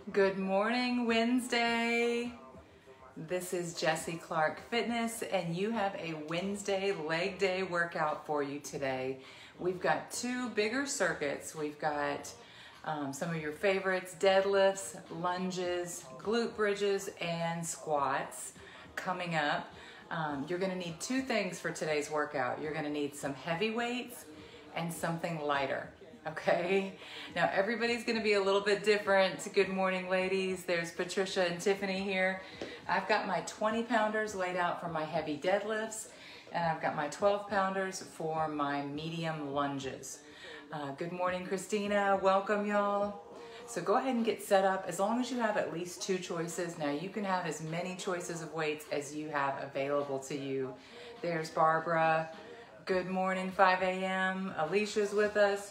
Good morning, Wednesday. This is Jessie Clark Fitness, and you have a Wednesday leg day workout for you today. We've got two bigger circuits. We've got some of your favorites: deadlifts, lunges, glute bridges, and squats coming up. You're gonna need two things for today's workout. You're gonna need some heavy weights and something lighter. Okay, now everybody's gonna be a little bit different. Good morning, ladies. There's Patricia and Tiffany here. I've got my 20 pounders laid out for my heavy deadlifts, and I've got my 12 pounders for my medium lunges. Good morning, Christina. Welcome, y'all. So go ahead and get set up. As long as you have at least two choices. Now you can have as many choices of weights as you have available to you. There's Barbara. Good morning, 5 a.m. Alicia's with us.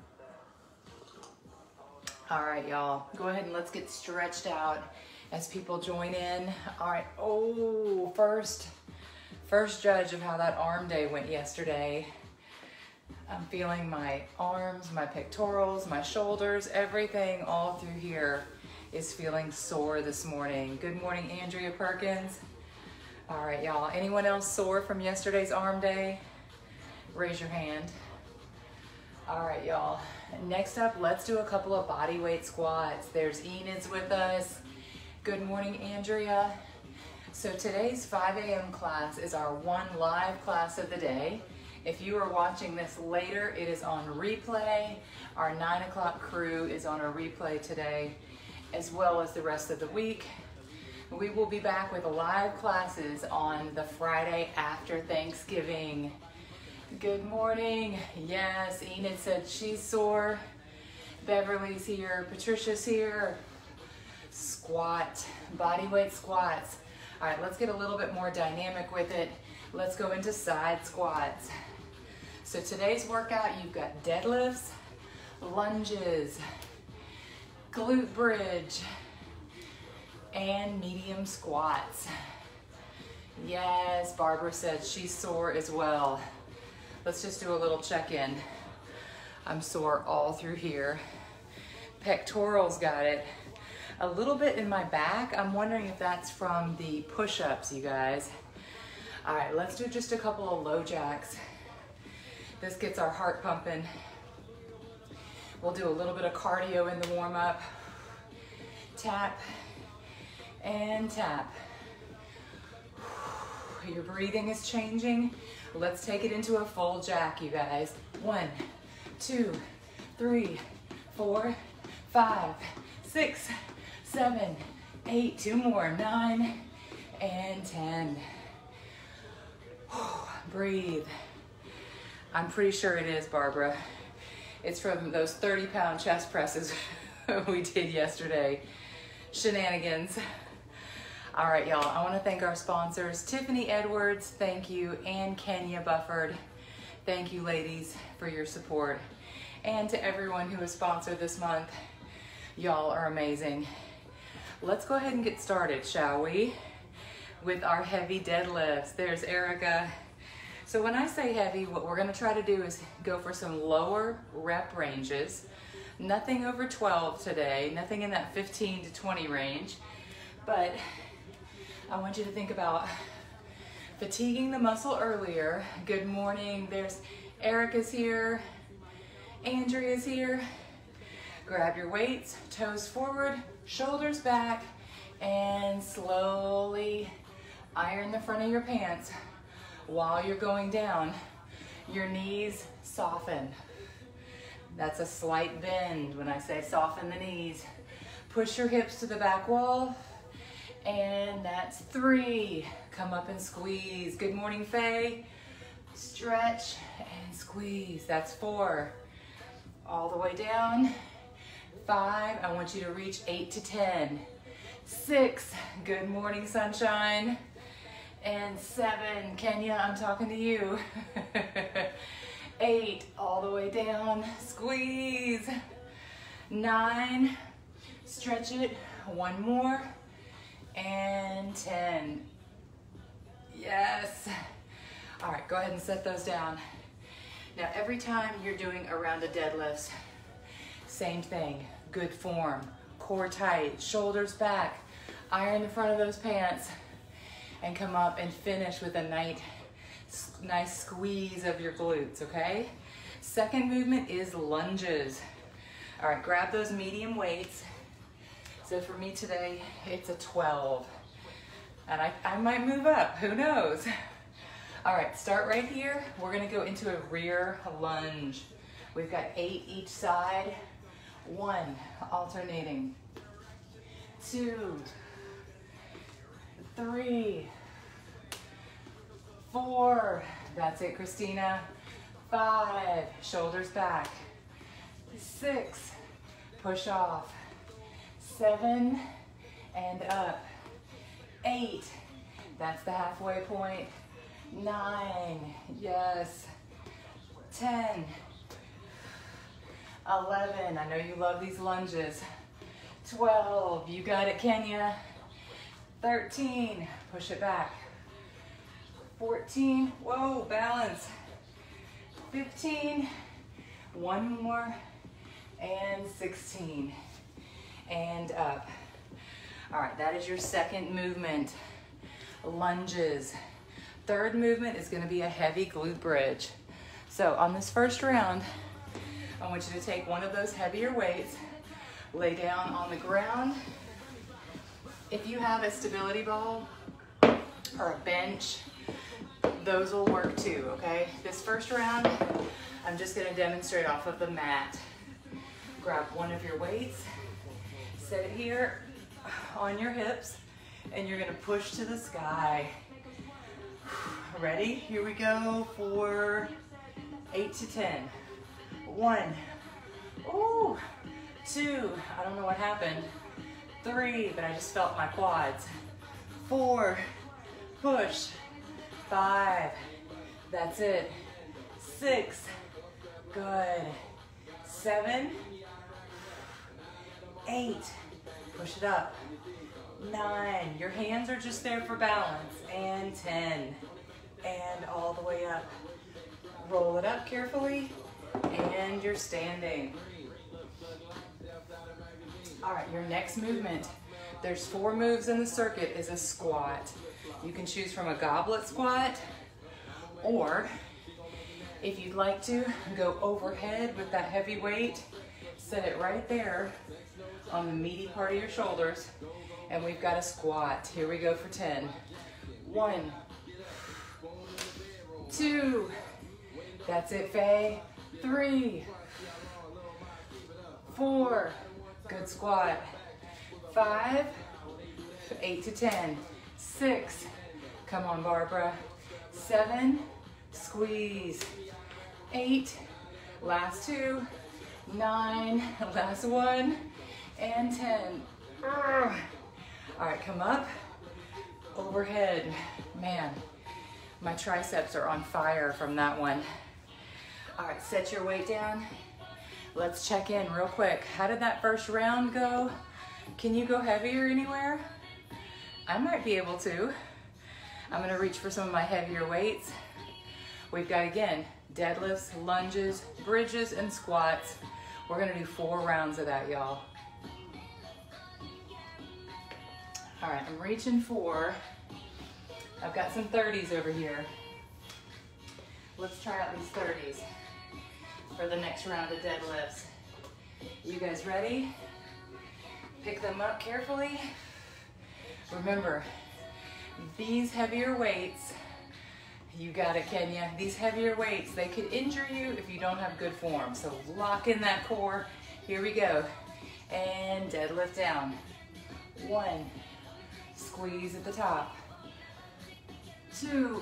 All right, y'all, go ahead and let's get stretched out as people join in. All right, first judge of how that arm day went yesterday. I'm feeling my arms, my pectorals, my shoulders, everything all through here is feeling sore this morning. Good morning, Andrea Perkins. All right, y'all, anyone else sore from yesterday's arm day? Raise your hand. All right, y'all. Next up, let's do a couple of body weight squats. There's Enid's with us. Good morning, Andrea. So today's 5 a.m. class is our one live class of the day. If you are watching this later, it is on replay. Our 9 o'clock crew is on a replay today, as well as the rest of the week. We will be back with live classes on the Friday after Thanksgiving. Good morning. Yes, Enid said she's sore. Beverly's here. Patricia's here. Squat, body weight squats. All right, let's get a little bit more dynamic with it. Let's go into side squats. So today's workout, you've got deadlifts, lunges, glute bridge, and medium squats. Yes, Barbara said she's sore as well. Let's just do a little check-in. I'm sore all through here. Pectorals got it. A little bit in my back. I'm wondering if that's from the push-ups, you guys. All right, let's do just a couple of low jacks. This gets our heart pumping. We'll do a little bit of cardio in the warm-up. Tap and tap. Your breathing is changing. Let's take it into a full jack, you guys. 1, 2, 3, 4, 5, 6, 7, 8, 2 more, 9, and 10. Breathe. I'm pretty sure it is, Barbara. It's from those 30-pound chest presses we did yesterday. Shenanigans. All right, y'all, I want to thank our sponsors, Tiffany Edwards, thank you, and Kenya Bufford. Thank you, ladies, for your support. And to everyone who has sponsored this month, y'all are amazing. Let's go ahead and get started, shall we? With our heavy deadlifts. There's Erica. So when I say heavy, what we're gonna try to do is go for some lower rep ranges. Nothing over 12 today, nothing in that 15 to 20 range, but I want you to think about fatiguing the muscle earlier. Good morning. There's Erica's here. Andrea's here. Grab your weights, toes forward, shoulders back, and slowly iron the front of your pants while you're going down. Your knees soften. That's a slight bend when I say soften the knees. Push your hips to the back wall. And that's 3. Come up and squeeze. Good morning, Faye. Stretch and squeeze. That's 4. All the way down. 5. I want you to reach 8 to 10. 6. Good morning, sunshine. And 7. Kenya, I'm talking to you. 8. All the way down. Squeeze. 9. Stretch it. 1 more. And 10. Yes. All right, go ahead and set those down. Now, every time you're doing a round of deadlifts, same thing, good form, core tight, shoulders back, iron the front of those pants, and come up and finish with a nice squeeze of your glutes, okay? Second movement is lunges. All right, grab those medium weights. So for me today, it's a 12. And I might move up, who knows? All right, start right here. We're gonna go into a rear lunge. We've got 8 each side. 1, alternating. 2, 3, 4. That's it, Christina. 5, shoulders back. 6, push off. 7, and up. 8, that's the halfway point. 9, yes. 10, 11, I know you love these lunges. 12, you got it, Kenya. 13, push it back. 14, whoa, balance. 15, 1 more, and 16, and up. All right, that is your second movement, lunges. Third movement is gonna be a heavy glute bridge. So on this first round, I want you to take one of those heavier weights, lay down on the ground. If you have a stability ball or a bench, those will work too, okay? This first round, I'm just gonna demonstrate off of the mat. Grab one of your weights, set it here on your hips, and you're gonna push to the sky. Ready? Here we go for 8 to 10. 1, ooh, 2, I don't know what happened. 3, but I just felt my quads. 4, push. 5, that's it. 6, good. 7, 8, push it up. 9, your hands are just there for balance. And 10, and all the way up. Roll it up carefully, and you're standing. All right, your next movement, there's 4 moves in the circuit, is a squat. You can choose from a goblet squat, or if you'd like to, go overhead with that heavy weight, set it right there on the meaty part of your shoulders, and we've got a squat. Here we go for 10. 1, 2, that's it, Faye. 3, 4, good squat. 5, 8 to 10. 6, come on, Barbara. 7, squeeze. 8, last 2. 9, last 1, and 10. All right, come up, overhead. Man, my triceps are on fire from that one. All right, set your weight down. Let's check in real quick. How did that first round go? Can you go heavier anywhere? I might be able to. I'm gonna reach for some of my heavier weights. We've got, again, deadlifts, lunges, bridges, and squats. We're gonna do 4 rounds of that, y'all. All right, I'm reaching for, I've got some 30s over here. Let's try out these 30s for the next round of deadlifts. You guys ready? Pick them up carefully. Remember, these heavier weights, you got it, Kenya. These heavier weights, they could injure you if you don't have good form. So lock in that core. Here we go. And deadlift down. 1, squeeze at the top. 2,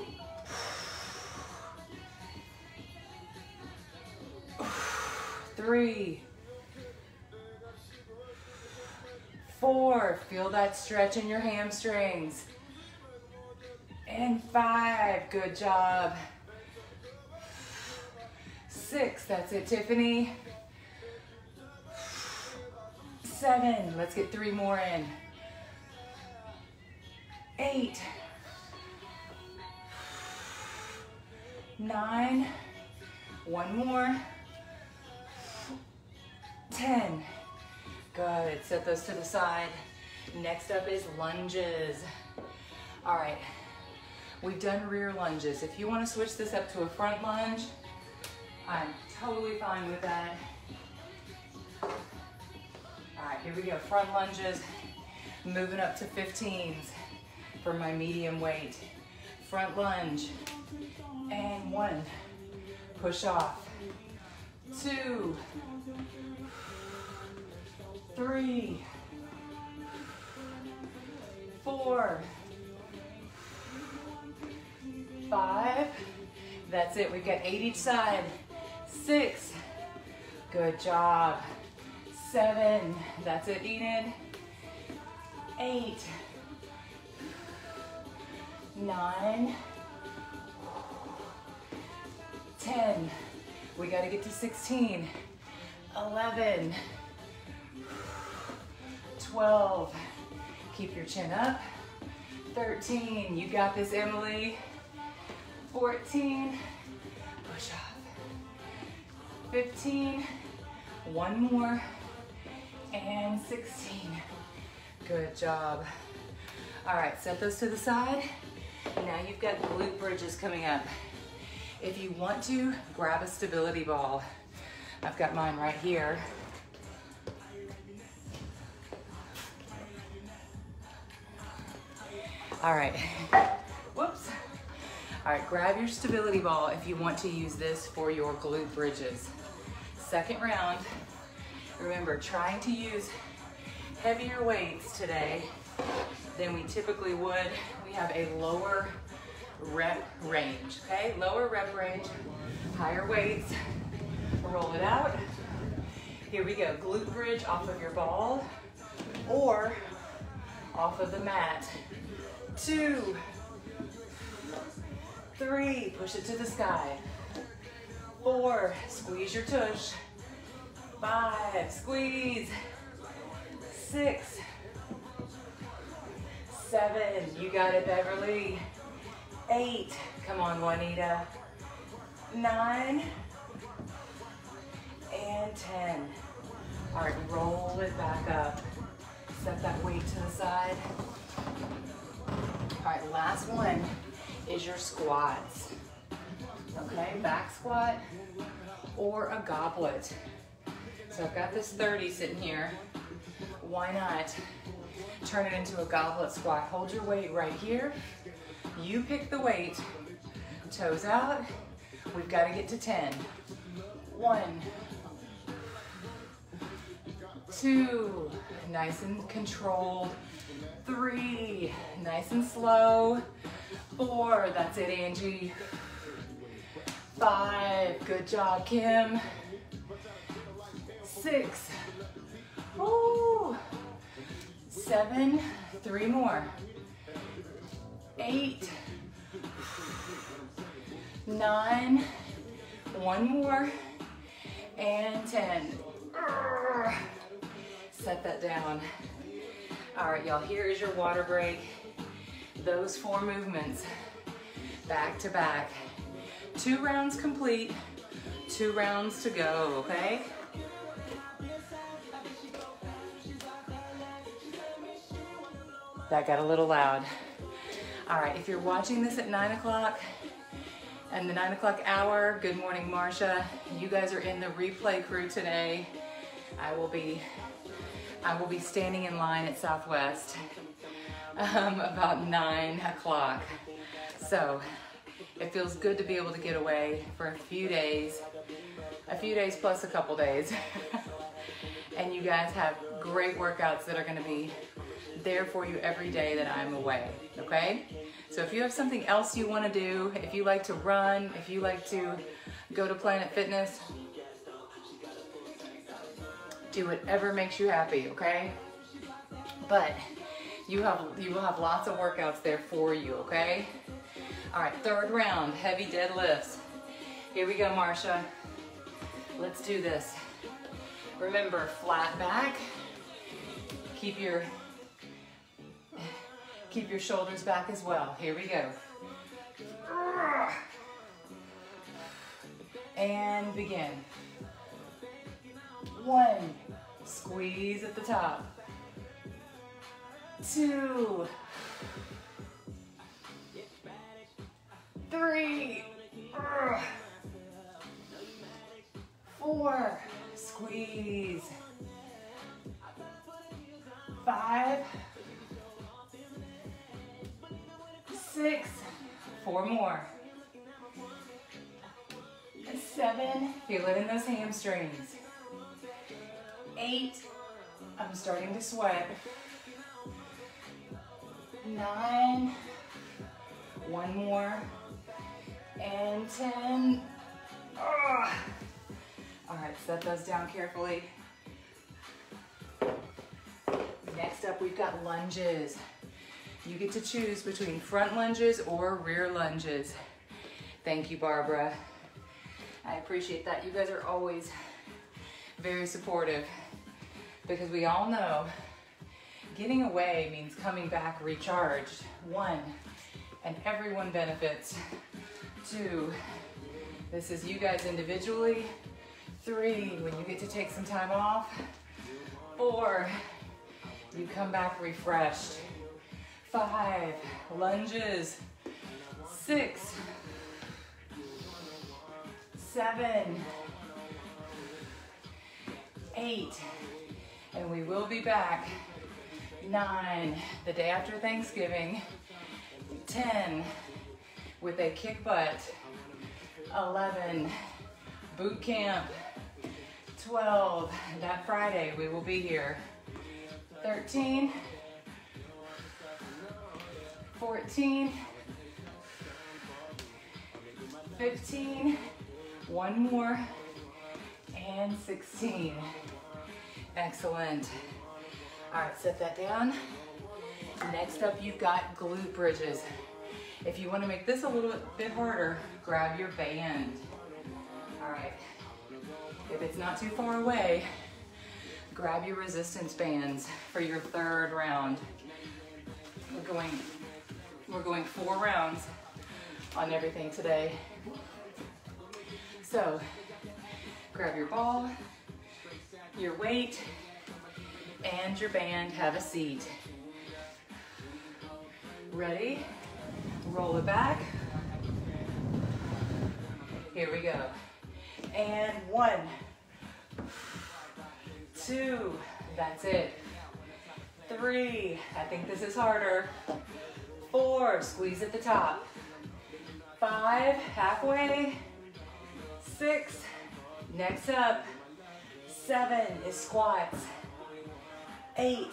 3, 4, feel that stretch in your hamstrings. And 5, good job. 6, that's it, Tiffany. 7, let's get 3 more in. 8, 9, 1 more. 10, Good, set those to the side. Next up is lunges. All right, we've done rear lunges. If you want to switch this up to a front lunge, I'm totally fine with that. All right, here we go, front lunges. Moving up to 15s for my medium weight. Front lunge, and 1, push off, 2, 3, 4, 5, that's it, we've got 8 each side, 6, good job, 7, that's it, Enid, 8, 9, 10, we got to get to 16, 11, 12, keep your chin up, 13, you got this, Emily, 14, push off, 15, 1 more, and 16, good job. All right, set those to the side. Now you've got glute bridges coming up. If you want to, grab a stability ball. I've got mine right here. All right, whoops. All right, grab your stability ball if you want to use this for your glute bridges. Second round, remember, trying to use heavier weights today than we typically would. We have a lower rep range, okay? Lower rep range, higher weights. Roll it out. Here we go, glute bridge off of your ball or off of the mat. 2, 3, push it to the sky. 4, squeeze your tush. 5, squeeze. 6, 7, you got it, Beverly. 8, come on, Juanita. 9, and 10. All right, roll it back up. Set that weight to the side. All right, last one is your squats. Okay, back squat or a goblet. So I've got this 30 sitting here. Why not turn it into a goblet squat? Hold your weight right here. You pick the weight, toes out. We've got to get to 10. 1, 2, nice and controlled. 3, nice and slow. 4, that's it, Angie. 5, good job, Kim. 6, ooh. 7, 3 more. 8, 9, 1 more, and 10. Set that down. All right, y'all, here is your water break. Those 4 movements, back to back. 2 rounds complete, 2 rounds to go, okay? That got a little loud. All right, if you're watching this at 9 o'clock and the 9 o'clock hour, good morning, Marsha. You guys are in the replay crew today. I will be standing in line at Southwest about 9 o'clock. So it feels good to be able to get away for a few days plus a couple days. And you guys have great workouts that are gonna be there for you every day that I'm away, okay? So if you have something else you wanna do, if you like to run, if you like to go to Planet Fitness, do whatever makes you happy, okay? But you will have lots of workouts there for you, okay? All right, 3rd round, heavy deadlifts. Here we go, Marsha. Let's do this. Remember, flat back. Keep your shoulders back as well. Here we go. And begin. 1, Squeeze at the top. 2, 3, 4, squeeze. 5, 6, 4 more. 7, feel it in those hamstrings. 8, I'm starting to sweat. 9, 1 more, and 10. All right, set those down carefully. Next up, we've got lunges. You get to choose between front lunges or rear lunges. Thank you, Barbara. I appreciate that. You guys are always very supportive because we all know getting away means coming back recharged. 1, and everyone benefits. 2, this is you guys individually. 3, when you get to take some time off. 4, you come back refreshed. 5, lunges. 6, 7, 8, and we will be back. 9, the day after Thanksgiving. 10, with a kick butt. 11, boot camp. 12, that Friday we will be here. 13, 14, 15, 1 more, and 16. Excellent. All right, set that down. Next up, you've got glute bridges. If you want to make this a little bit harder, grab your band. All right. If it's not too far away, grab your resistance bands for your 3rd round. We're going 4 rounds on everything today. So, grab your ball, your weight, and your band. Have a seat. Ready? Roll it back. Here we go. And 1, 2, that's it. 3, I think this is harder. 4, squeeze at the top. 5, halfway. 6, next up. 7 is squats. 8,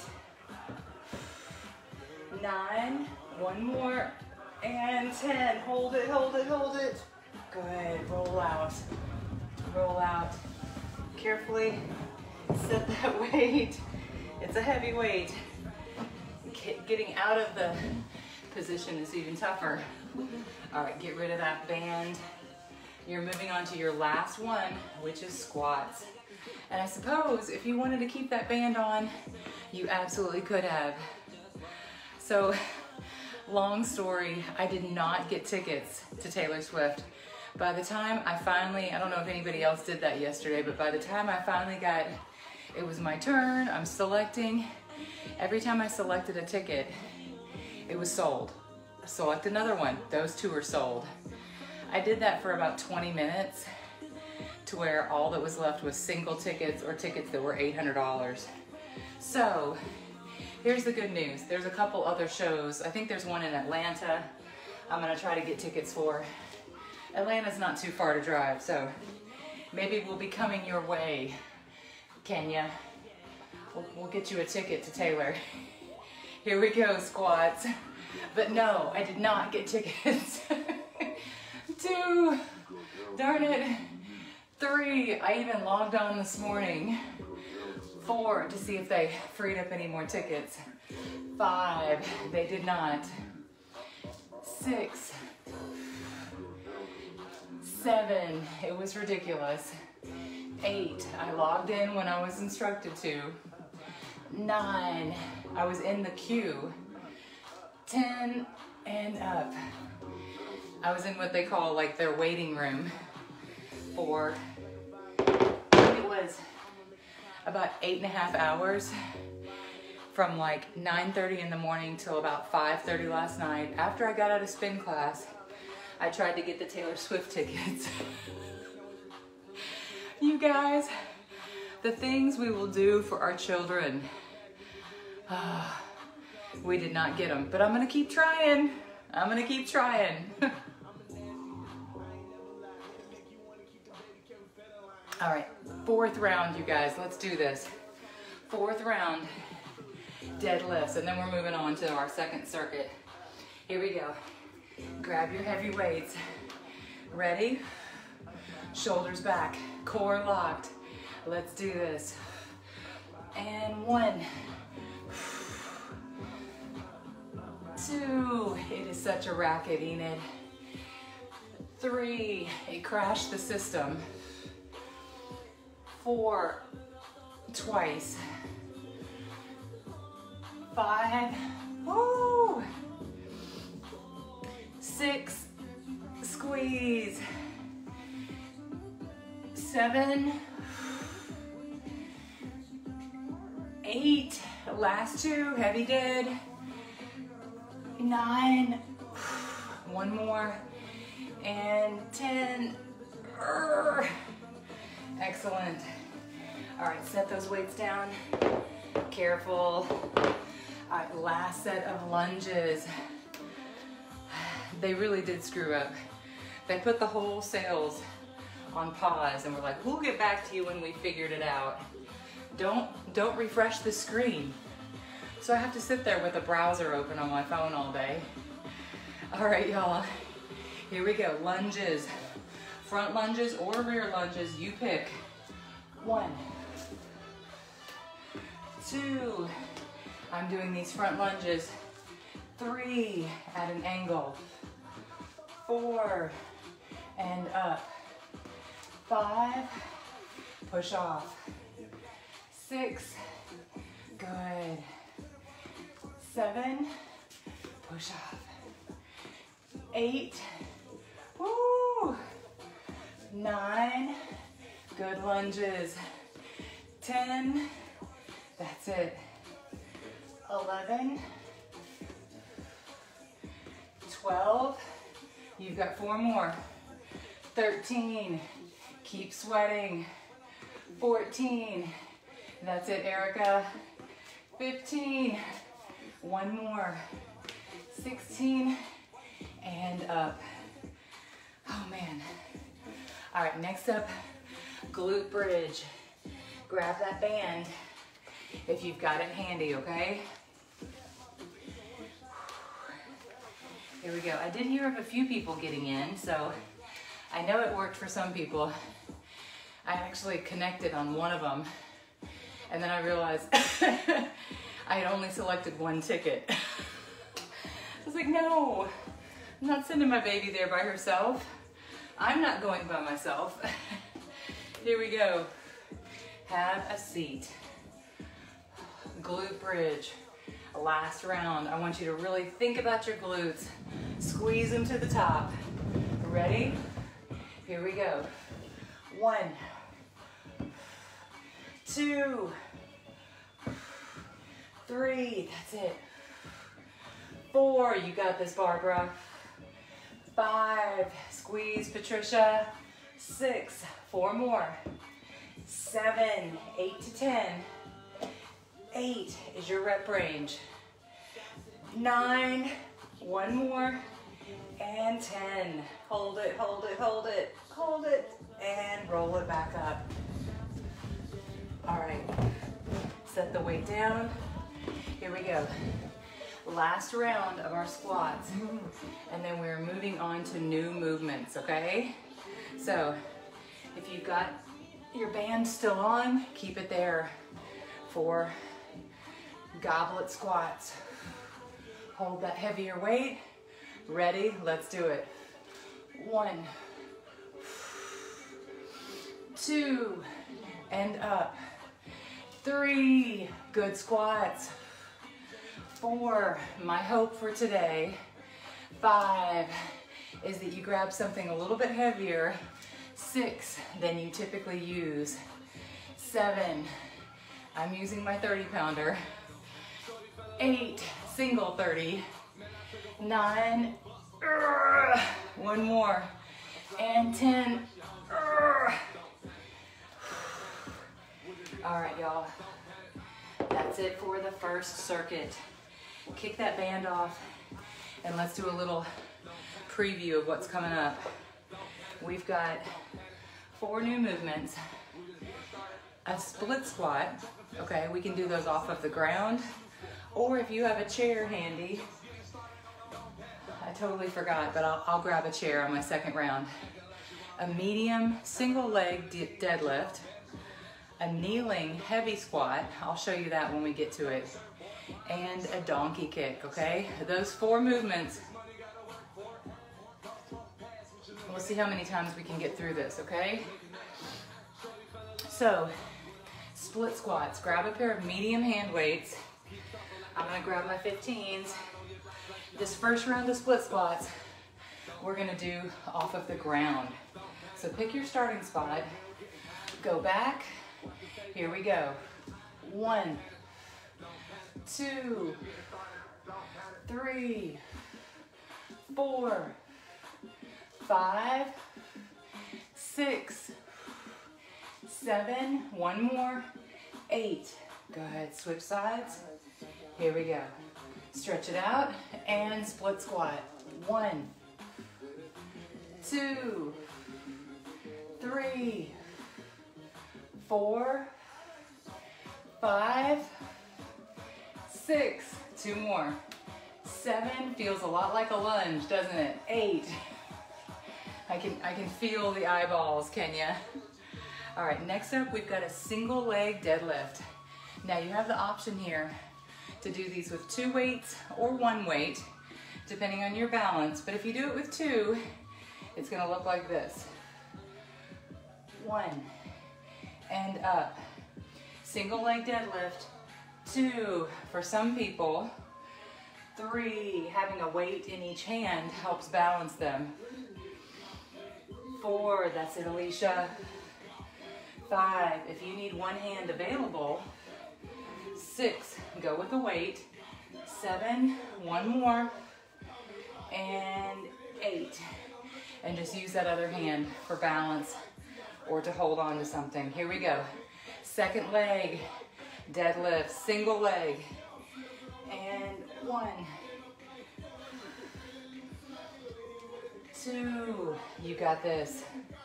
9, 1 more, and 10. Hold it, hold it, hold it. Good, roll out. Roll out. Carefully set that weight. It's a heavy weight. Getting out of the position is even tougher. All right, get rid of that band. You're moving on to your last one, which is squats. And I suppose if you wanted to keep that band on, you absolutely could have. So, long story, I did not get tickets to Taylor Swift. By the time I finally, I don't know if anybody else did that yesterday, but by the time I finally got, it was my turn, I'm selecting. Every time I selected a ticket, it was sold. Select another one, those 2 are sold. I did that for about 20 minutes to where all that was left was single tickets or tickets that were $800. So here's the good news. There's a couple other shows. I think there's one in Atlanta I'm gonna try to get tickets for. Atlanta's not too far to drive, so maybe we'll be coming your way, Kenya. We'll get you a ticket to Taylor. Here we go, squats. But no, I did not get tickets. 2, darn it. 3, I even logged on this morning. 4, to see if they freed up any more tickets. 5, they did not. 6, 7, it was ridiculous. 8, I logged in when I was instructed to. 9, I was in the queue. 10 and up. I was in what they call like their waiting room for, it was about 8.5 hours from like 9:30 in the morning till about 5:30 last night. After I got out of spin class, I tried to get the Taylor Swift tickets. You guys, the things we will do for our children. We did not get them, but I'm gonna keep trying. I'm gonna keep trying. All right, 4th round, you guys. Let's do this. 4th round, deadlifts, and then we're moving on to our 2nd circuit. Here we go. Grab your heavy weights. Ready? Shoulders back, core locked. Let's do this. And 1, 2, it is such a racket, Enid. 3, it crashed the system. 4, twice. 5, woo! 6, squeeze. 7, 8, last 2, heavy dead. 9, 1 more, and 10. Excellent. All right, set those weights down. Careful. All right, last set of lunges. They really did screw up. They put the whole sales on pause and we're like, we'll get back to you when we figured it out. Don't refresh the screen. So I have to sit there with a browser open on my phone all day. All right, y'all, here we go. Lunges, front lunges or rear lunges, you pick. 1, 2, I'm doing these front lunges. 3, at an angle. 4, and up. 5, push off. 6, good. 7, push off. 8, woo. 9, good lunges. 10, that's it. 11, 12, you've got 4 more. 13, keep sweating. 14, that's it, Erica. 15, 1 more. 16, and up. Oh man. All right, next up, glute bridge. Grab that band if you've got it handy, okay? Here we go. I did hear of a few people getting in, so I know it worked for some people. I actually connected on one of them, and then I realized I had only selected 1 ticket. I was like, no, I'm not sending my baby there by herself. I'm not going by myself. Here we go. Have a seat. Glute bridge. Last round. I want you to really think about your glutes. Squeeze them to the top. Ready? Here we go. 1, 2, 3, that's it. 4, you got this, Barbara. 5, squeeze, Patricia. 6, 4 more. 7, 8 to 10. 8 is your rep range. 9, 1 more, and 10. Hold it, hold it, hold it, hold it, and roll it back up. All right, set the weight down. Here we go. Last round of our squats, and then we're moving on to new movements, okay? So if you've got your band still on, keep it there for goblet squats. Hold that heavier weight. Ready? Let's do it. 1, 2, and up. 3, good squats. 4, my hope for today. 5 is that you grab something a little bit heavier. 6 than you typically use. 7, I'm using my 30-pounder. 8, single 30. 9, one more. And 10. All right, y'all. That's it for the first circuit. Kick that band off and let's do a little preview of what's coming up. We've got 4 new movements. A split squat. Okay, we can do those off of the ground, or if you have a chair handy. I totally forgot, but I'll grab a chair on my second round. A medium single leg deadlift. A kneeling heavy squat. I'll show you that when we get to it. And a donkey kick, okay? Those 4 movements. We'll see how many times we can get through this, okay? So, split squats. Grab a pair of medium hand weights. I'm gonna grab my 15s. This first round of split squats, we're gonna do off of the ground. So pick your starting spot, go back, here we go. 1, 2, 3, 4, 5, 6, 7, one more, 8. Go ahead, switch sides. Here we go. Stretch it out and split squat. 1, 2, 3, 4, 5, 6. 2 more. 7 feels a lot like a lunge, doesn't it? 8. I can feel the eyeballs, can ya? All right, next up we've got a single leg deadlift. Now you have the option here to do these with 2 weights or 1 weight, depending on your balance. But if you do it with 2, it's gonna look like this. 1, and up. Single leg deadlift. 2, for some people. 3, having a weight in each hand helps balance them. 4, that's it, Alicia. 5, if you need one hand available. 6, go with the weight. 7, one more. And 8. And just use that other hand for balance or to hold on to something. Here we go. Second leg, deadlift, single leg. And 1, 2, you got this.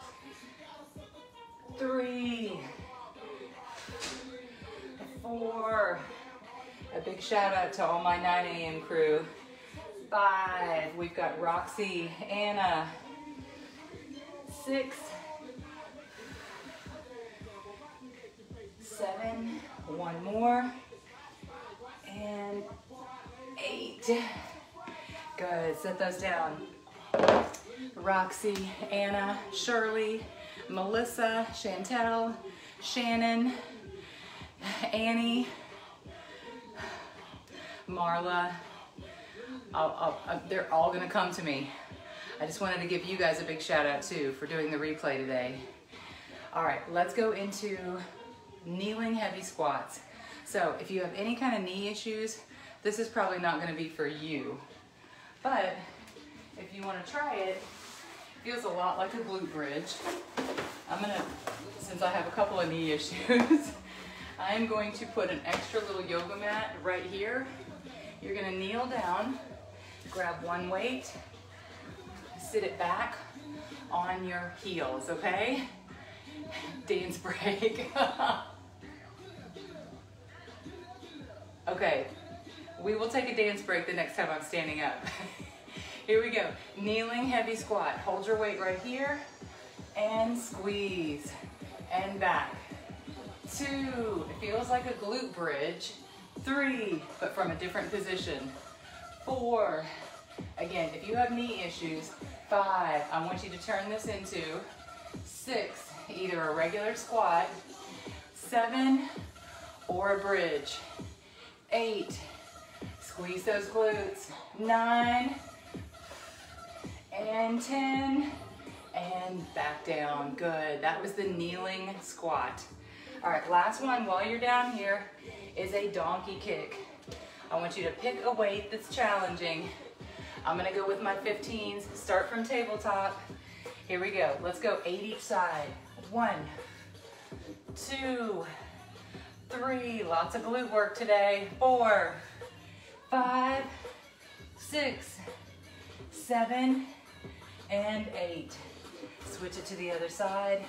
3, 4, a big shout out to all my 9 a.m. crew. 5, we've got Roxy, Anna. 6, 7, one more, and 8. Good, set those down. Roxy, Anna, Shirley, Melissa, Chantel, Shannon, Annie, Marla. They're all gonna come to me. I just wanted to give you guys a big shout out too for doing the replay today. All right, let's go into kneeling heavy squats. So if you have any kind of knee issues, this is probably not gonna be for you. But if you wanna try it, it feels a lot like a glute bridge. I'm gonna, since I have a couple of knee issues, I'm going to put an extra little yoga mat right here. You're gonna kneel down, grab one weight, sit it back on your heels, okay? Dance break. Okay, we will take a dance break the next time I'm standing up. Here we go. Kneeling heavy squat. Hold your weight right here and squeeze and back. 2, it feels like a glute bridge. 3, but from a different position. 4, again, if you have knee issues. 5, I want you to turn this into 6, either a regular squat. 7, or a bridge. 8, squeeze those glutes. 9, and 10, and back down. Good, that was the kneeling squat. All right, last one while you're down here is a donkey kick. I want you to pick a weight that's challenging. I'm gonna go with my 15s, start from tabletop. Here we go, let's go 8 each side. 1, 2, 3, lots of glute work today. 4, 5, 6, 7, and 8. Switch it to the other side.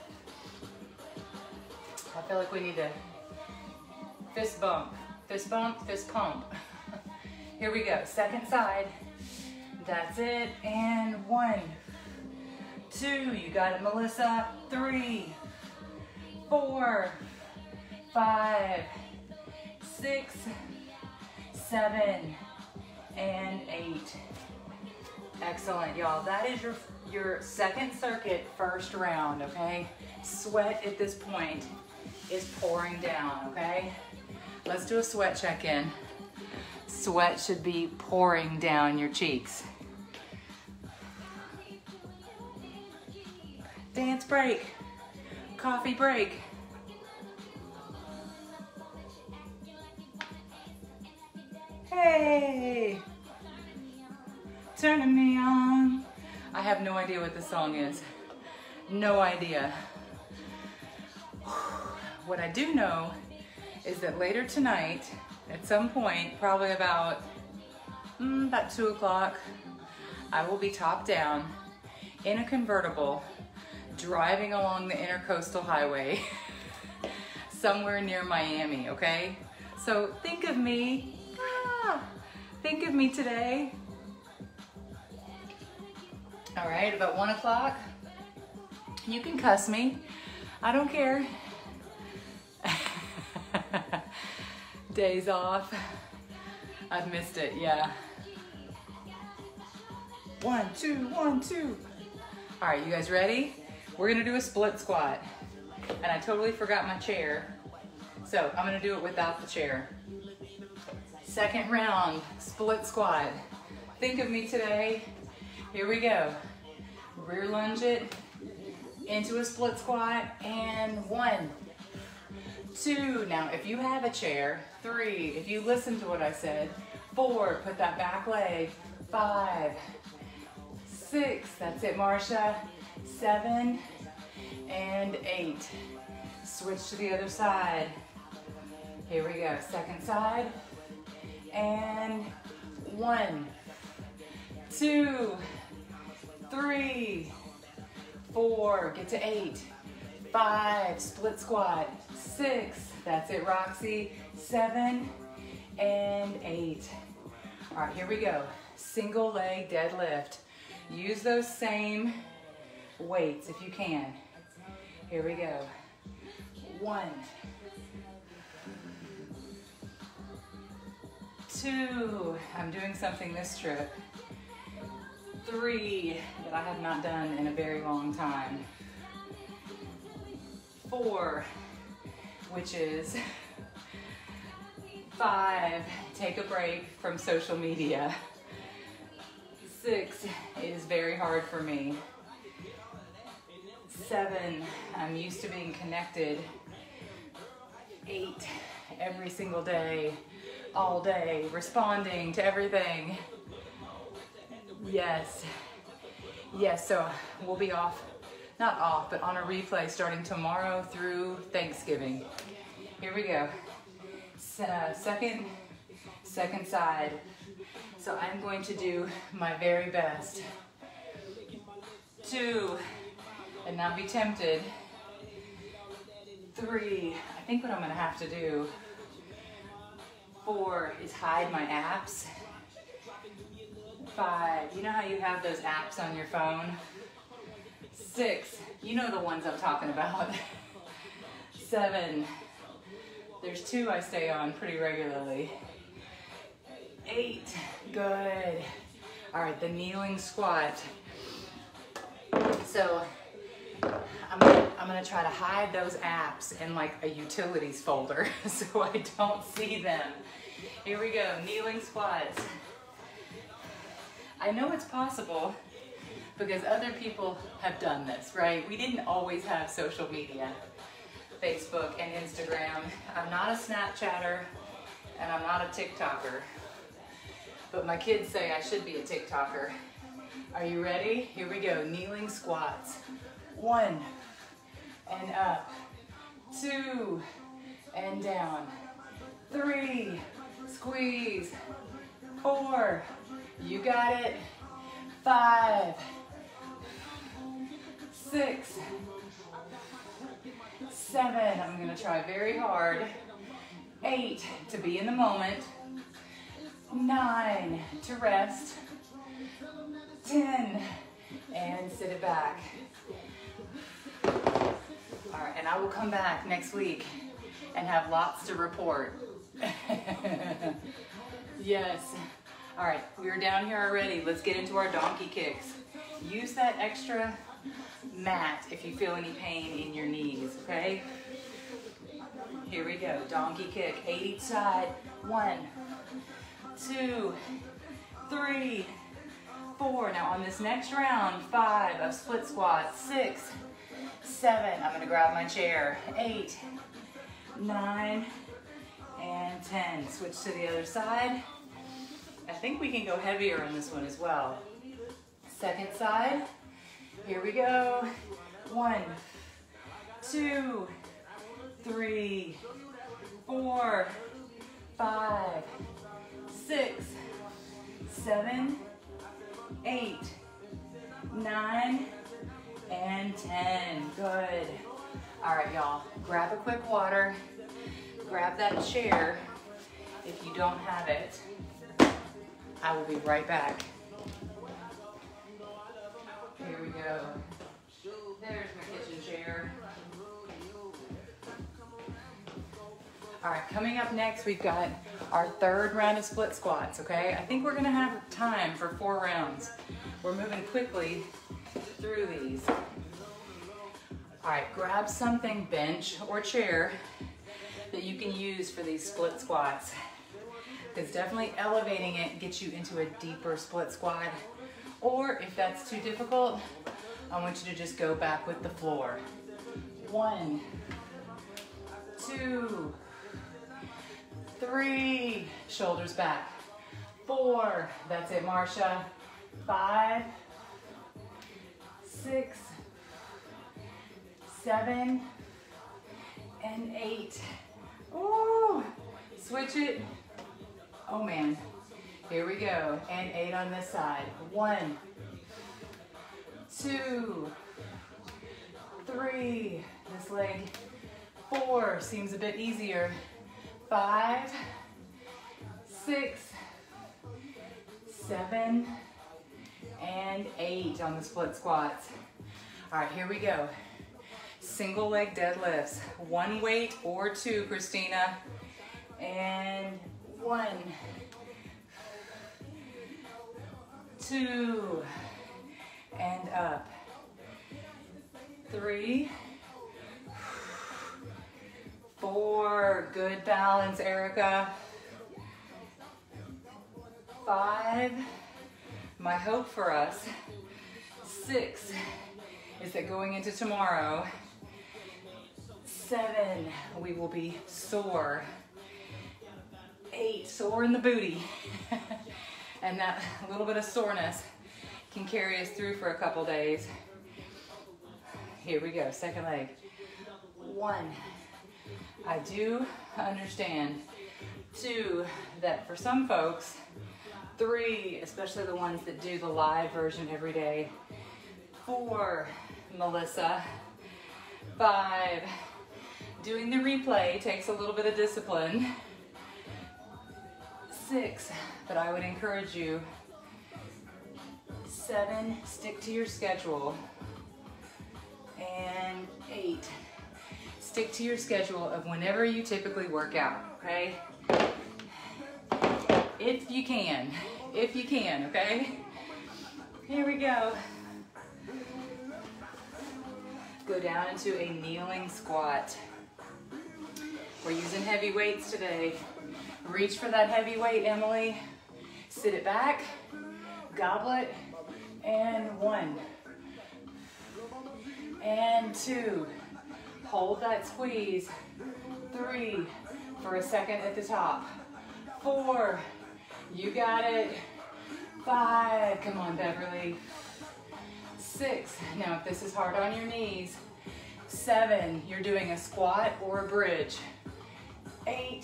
I feel like we need to fist bump, fist bump, fist pump. Here we go, second side. That's it, and 1, 2, you got it, Melissa. 3, 4, 5, 6, 7, and 8. Excellent, y'all. That is your second circuit, first round, okay? Sweat at this point is pouring down, okay? Let's do a sweat check-in. Sweat should be pouring down your cheeks. Dance break, coffee break. Hey, turning me on. I have no idea what this song is. No idea. What I do know is that later tonight, at some point, probably about 2 o'clock, I will be top down in a convertible driving along the Intercoastal Highway somewhere near Miami, okay? So think of me, think of me today. All right, about 1 o'clock, you can cuss me, I don't care. Days off, I've missed it, yeah. 1, 2, 1, 2. All right, you guys ready? We're gonna do a split squat. And I totally forgot my chair. So I'm gonna do it without the chair. Second round, split squat. Think of me today. Here we go. Rear lunge it into a split squat, and 1, 2. Now, if you have a chair, 3, if you listen to what I said, 4, put that back leg, 5, 6, that's it, Marsha, 7, and 8. Switch to the other side. Here we go, second side, and 1, 2, 3, 4, get to 8, 5, split squat, 6, that's it, Roxy, 7, and 8. All right, here we go. Single leg deadlift. Use those same weights if you can. Here we go. 1, 2, I'm doing something this trip. 3, that I have not done in a very long time. 4, which is 5, take a break from social media. 6 is very hard for me. 7, I'm used to being connected. 8, every single day, all day, responding to everything. Yes, yes, so we'll be off, not off, but on a replay starting tomorrow through Thanksgiving. Here we go. Second side. So I'm going to do my very best. 2, and not be tempted. 3, I think what I'm gonna have to do. 4 is hide my apps. 5, you know how you have those apps on your phone? 6, you know the ones I'm talking about. 7, there's 2 I stay on pretty regularly. 8, good. All right, the kneeling squat. So I'm gonna try to hide those apps in like a utilities folder so I don't see them. Here we go, kneeling squats. I know it's possible because other people have done this, right? We didn't always have social media. Facebook and Instagram. I'm not a Snapchatter and I'm not a TikToker, but my kids say I should be a TikToker. Are you ready? Here we go. Kneeling squats. 1 and up. 2 and down. 3, squeeze. 4, you got it. 5, 6, 7, I'm gonna try very hard. 8, to be in the moment. 9, to rest. 10, and sit it back. All right, and I will come back next week and have lots to report. Yes. All right, we are down here already. Let's get into our donkey kicks. Use that extra mat if you feel any pain in your knees, okay? Here we go, donkey kick, 8 each side. 1, 2, 3, 4. Now on this next round, 5 of split squats. 6, 7, I'm gonna grab my chair. 8, 9, and 10. Switch to the other side. I think we can go heavier on this one as well. Second side, here we go. 1, 2, 3, 4, 5, 6, 7, 8, 9, and 10. Good. All right, y'all, grab a quick water. Grab that chair if you don't have it. I will be right back. Here we go. There's my kitchen chair. All right, coming up next, we've got our third round of split squats, okay? I think we're gonna have time for 4 rounds. We're moving quickly through these. All right, grab something, bench or chair, that you can use for these split squats. Because definitely elevating it gets you into a deeper split squat. Or if that's too difficult, I want you to just go back with the floor. 1, 2, 3, shoulders back. 4, that's it, Marsha. 5, 6, 7, and 8. Ooh, switch it. Oh man, here we go. And 8 on this side. 1, 2, 3, this leg. 4, seems a bit easier. 5, 6, 7, and 8 on the split squats. All right, here we go. Single leg deadlifts. 1 weight or 2, Christina. And 1, 2, and up. 3, 4, good balance, Erica. 5, my hope for us. 6 is that going into tomorrow, 7, we will be sore. 8, sore in the booty. And that little bit of soreness can carry us through for a couple days. Here we go, second leg. 1, I do understand. 2, that for some folks, 3, especially the ones that do the live version every day. 4, Melissa. 5, doing the replay takes a little bit of discipline. 6, but I would encourage you. 7, stick to your schedule. And 8, stick to your schedule of whenever you typically work out, okay? If you can, okay? Here we go. Go down into a kneeling squat. We're using heavy weights today. Reach for that heavy weight, Emily. Sit it back, goblet, and 1, and 2, Hold that squeeze. 3, for a second at the top. 4, you got it. 5, come on Beverly. 6, now if this is hard on your knees. 7, you're doing a squat or a bridge. 8,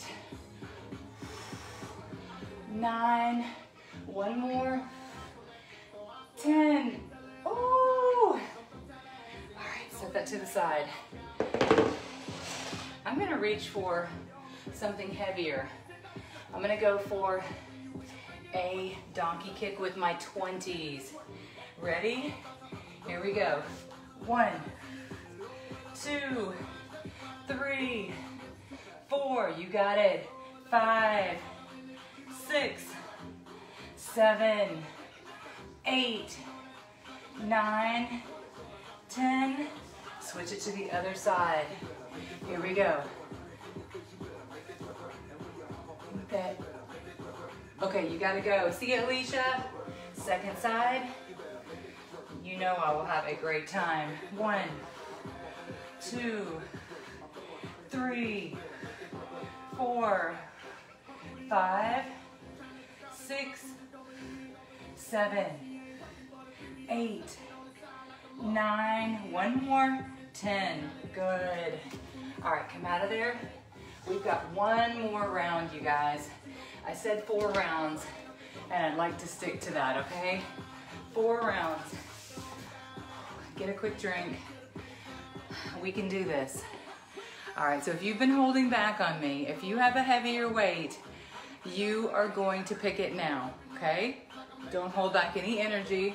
9, one more. 10, ooh. All right, set that to the side. I'm gonna reach for something heavier. I'm gonna go for a donkey kick with my 20s. Ready? Here we go. 1, 2, 3, 4, you got it. 5, 6, 7, 8, 9, 10. Switch it to the other side. Here we go. Okay. Okay, you gotta go. See you, Alicia? Second side. You know I will have a great time. 1, 2, 3, 4, 5, 6, 7, 8, 9, one more, 10. Good. All right, come out of there. We've got one more round, you guys. I said 4 rounds, and I'd like to stick to that, okay? 4 rounds. Get a quick drink. We can do this. All right, so if you've been holding back on me, if you have a heavier weight, you are going to pick it now, okay? Don't hold back any energy.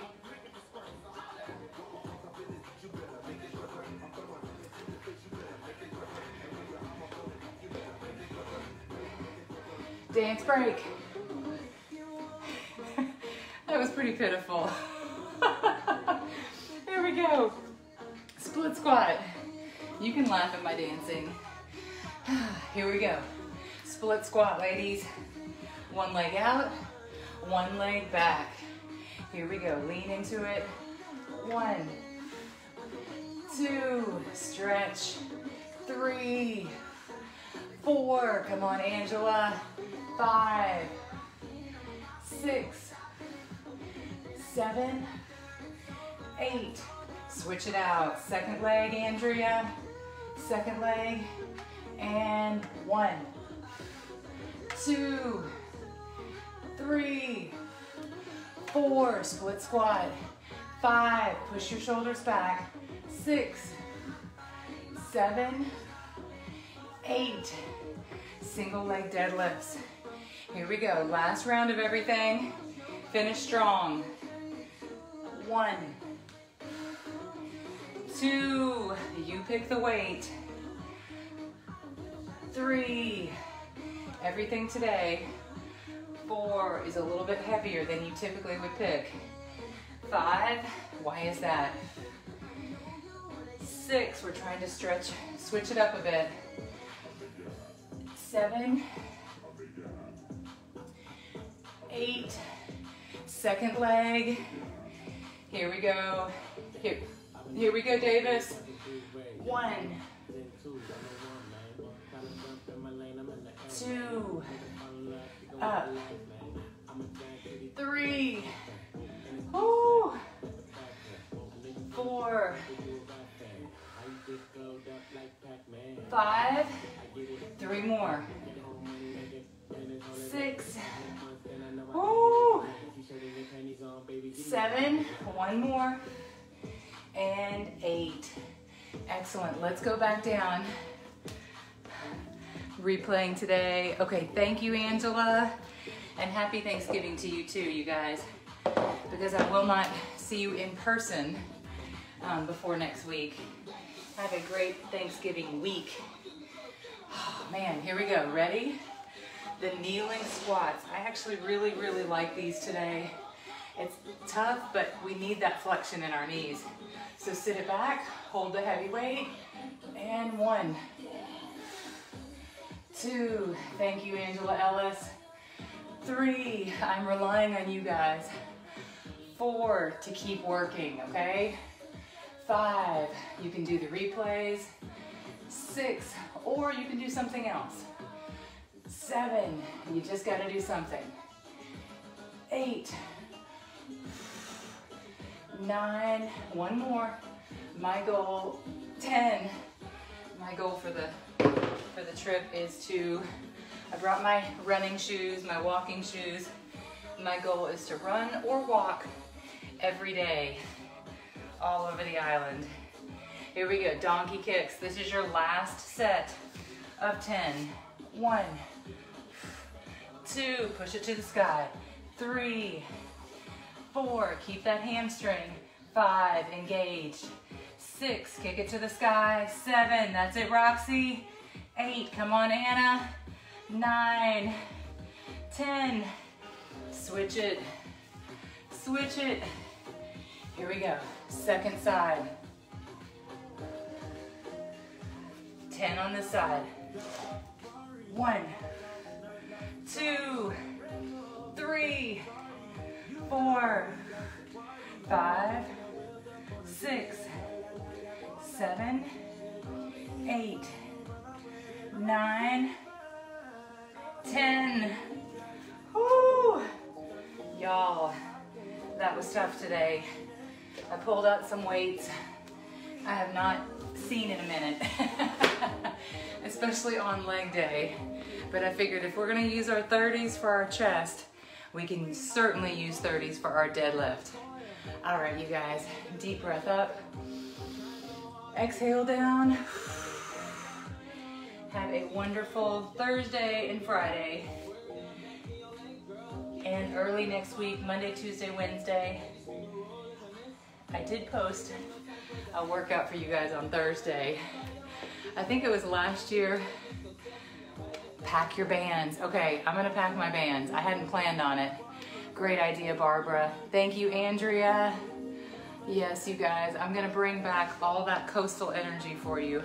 Dance break. That was pretty pitiful. Here we go. Split squat. You can laugh at my dancing. Here we go. Split squat, ladies. One leg out, one leg back. Here we go. Lean into it. 1, 2, stretch. 3, 4, come on, Angela. 5, 6, 7, 8. Switch it out. Second leg, Andrea. Second leg. And 1, 2, 3, 4. Split squat. 5. Push your shoulders back. 6, 7, 8. Single leg deadlifts. Here we go. Last round of everything. Finish strong. 1, 2. You pick the weight. 3. Everything today. 4 is a little bit heavier than you typically would pick. 5. Why is that? 6. We're trying to switch it up a bit. 7, 8, second leg. Here we go. Here we go, Davis. 1, 2, up. 3, ooh, 4, 5, 3 more. 6, ooh, 7, 1 more, and 8. Excellent. Let's go back down. Replaying today. Okay, thank you, Angela, and happy Thanksgiving to you too, you guys, because I will not see you in person before next week. Have a great Thanksgiving week. Oh, man, here we go. Ready? The kneeling squats. I actually really, really like these today. It's tough, but we need that flexion in our knees. So sit it back, hold the heavy weight, and 1, 2, thank you, Angela Ellis. 3, I'm relying on you guys. 4, to keep working, okay? 5, you can do the replays. 6, or you can do something else. 7, you just gotta do something. 8, 9, one more. My goal, 10. My goal for the trip is to, I brought my running shoes, my walking shoes. My goal is to run or walk every day all over the island. Here we go, donkey kicks. This is your last set of 10. 1, 2, push it to the sky. 3, 4, keep that hamstring. 5, engaged. 6, kick it to the sky. 7, that's it, Roxy. 8, come on, Anna. 9, 10, switch it, switch it. Here we go, second side. 10 on this side. 1, 2, 3, 4, 5, 6, 7, 8, 9, 10. Woo! Y'all, that was tough today. I pulled out some weights I have not seen in a minute, especially on leg day. But I figured if we're gonna use our 30s for our chest, we can certainly use 30s for our deadlift. All right, you guys, deep breath up. Exhale down. Have a wonderful Thursday and Friday. And early next week, Monday, Tuesday, Wednesday, I did post a workout for you guys on Thursday. I think it was last year. Pack your bands. Okay, I'm gonna pack my bands. I hadn't planned on it. Great idea, Barbara. Thank you, Andrea. Yes, you guys, I'm gonna bring back all that coastal energy for you.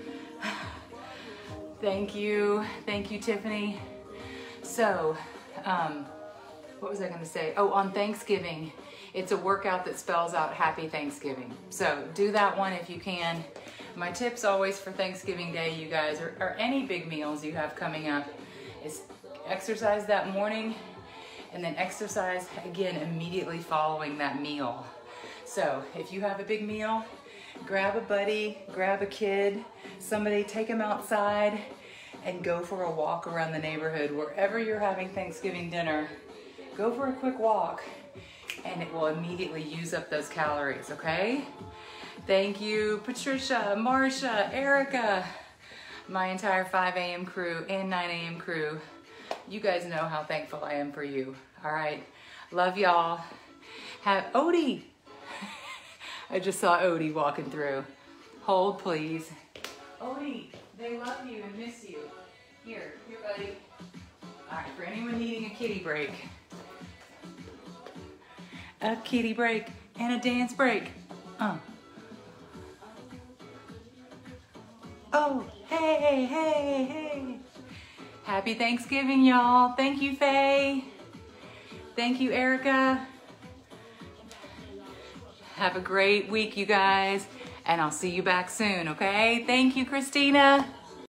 Thank you, Tiffany. So, what was I gonna say? Oh, on Thanksgiving, it's a workout that spells out Happy Thanksgiving. So do that one if you can. My tips always for Thanksgiving Day, you guys, or any big meals you have coming up, is exercise that morning and then exercise again immediately following that meal. So if you have a big meal, grab a buddy, grab a kid, somebody, take them outside and go for a walk around the neighborhood. Wherever you're having Thanksgiving dinner, go for a quick walk and it will immediately use up those calories, okay? Thank you, Patricia, Marsha, Erica, my entire 5 a.m. crew and 9 a.m. crew. You guys know how thankful I am for you, all right? Love y'all. Have Odie. I just saw Odie walking through. Hold, please. Odie, they love you and miss you. Here, buddy. All right, for anyone needing a kitty break. A kitty break and a dance break. Oh, hey, hey, hey. Happy Thanksgiving, y'all. Thank you, Faye. Thank you, Erica. Have a great week, you guys. And I'll see you back soon, okay? Thank you, Christina.